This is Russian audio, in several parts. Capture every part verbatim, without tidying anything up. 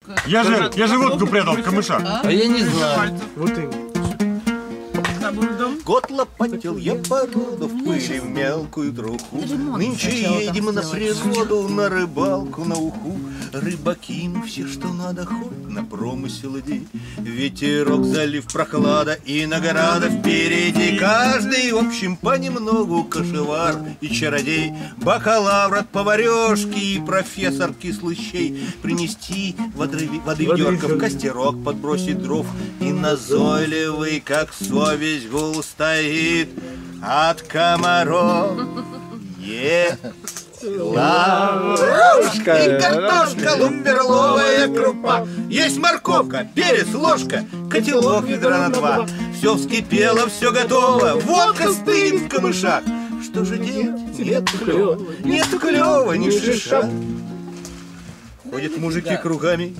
Я же, я же водку прятал в камышах. А я не знаю. Вот и. Год лопатил я породу в пыли в мелкую труху. Нынче едем на природу, на рыбалку, на уху. Рыбаки мы все, что надо, хоть на промысел иди. Ветерок, залив, прохлада и награда впереди. Каждый, в общем, понемногу кошевар и чародей. Бакалавр от поварешки и профессор кислый щей. Принести воды, воды ведерко, в костерок подбросить дров. И назойливый, как совесть, гул стоит от комаров. Есть лаврушка и картошка, лук, перловая крупа. Есть морковка, перец, ложка, котелок ведра на два. Все вскипело, все готово, водка стынет в камышах. Что же делать? Нет клёва, нет клёва, ни шиша. Ходят мужики кругами,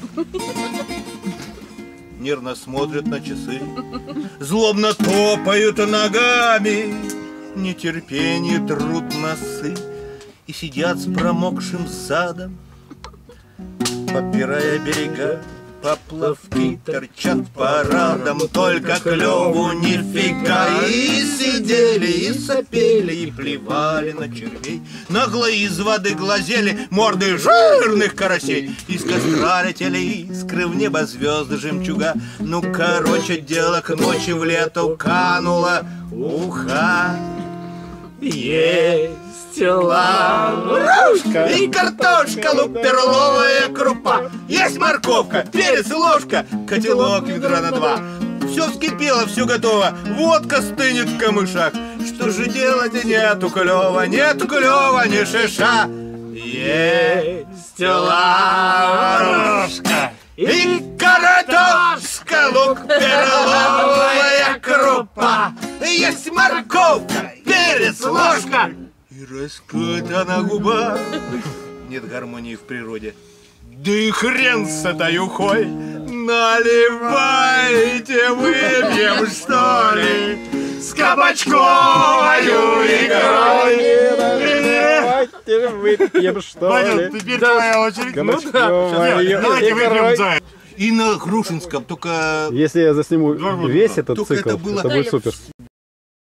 нервно смотрят на часы, злобно топают ногами, нетерпение трут носы. И сидят с промокшим задом, попирая берега, поплавки торчат парадом, только клёву нифига. И сидели, и сопели, и плевали на червей, нагло из воды глазели морды жирных карасей. Из костра летели искры, в небо звезды жемчуга. Ну, короче, дело к ночи в лету канула уха. Есть лаврушка и картошка, лук, перловая крупа. Есть морковка, перец, ложка, котелок ведра на два. Все вскипело, все готово, водка стынет в камышах. Что же делать? Нету клёва, нету клёва, ни шиша. Есть лаврушка и картошка, лук, перловая крупа. Есть морковка, перец, ложка и раскатана губа. Нет гармонии в природе. Да и хрен с этой ухой. Наливайте, выпьем, что ли, с кабачковою икрой. Давайте выпьем, что ли. Теперь твоя очередь. Кабачковою Давайте выпьем чай. И на Грушинском, только... Если я засниму весь этот Только цикл, это было- это будет супер.